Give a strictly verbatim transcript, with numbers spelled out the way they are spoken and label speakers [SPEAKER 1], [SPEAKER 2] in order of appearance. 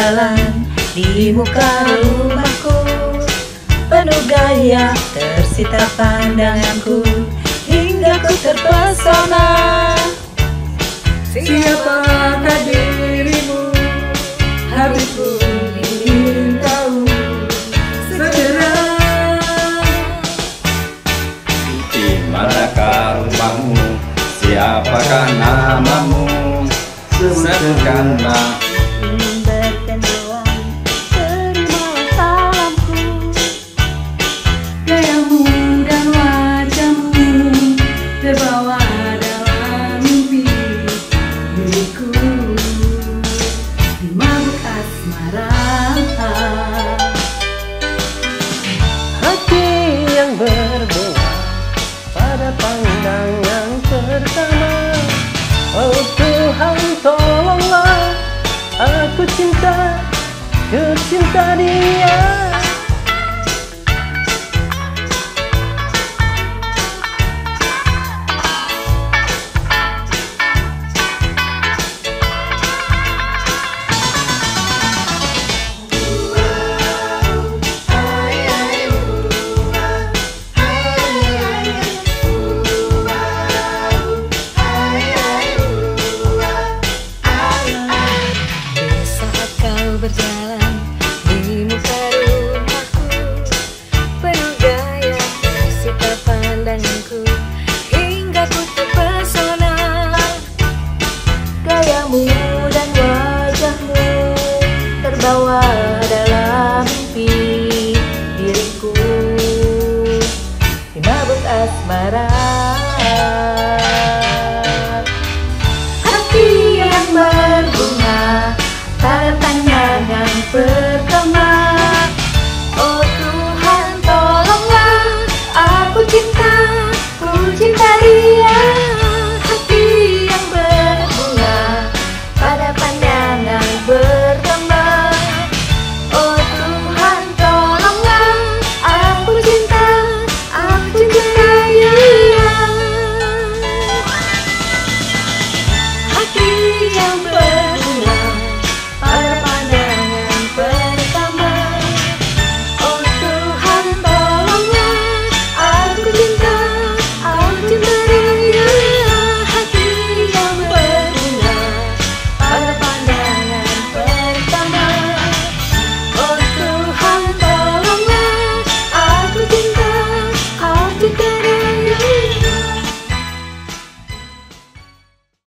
[SPEAKER 1] berjalan di muka rumahku, penuh gaya tersita pandanganku, hingga ku terpesona.
[SPEAKER 2] Siapakah dirimu? Hatiku ingin tahu segera.
[SPEAKER 3] Di manakah rumahmu? Siapakah namamu? Sebutkanlah.
[SPEAKER 1] Berkendoan, terimalah salamku.
[SPEAKER 2] Gayamu dan wajahmu terbawa dalam mimpi diriku, di mabuk asmara.
[SPEAKER 4] Hati yang berbunga pada pandangan pertama. Oh Tuhan, tolonglah, aku cinta, ku cinta dia.
[SPEAKER 1] Berjalan di muka rumahku, penuh gaya tersita pandanganku, hingga ku terpesona. Gayamu dan wajahmu terbawa dalam mimpi diriku, di mabuk asmara. Hati yang berbunga pada pandangan pertama.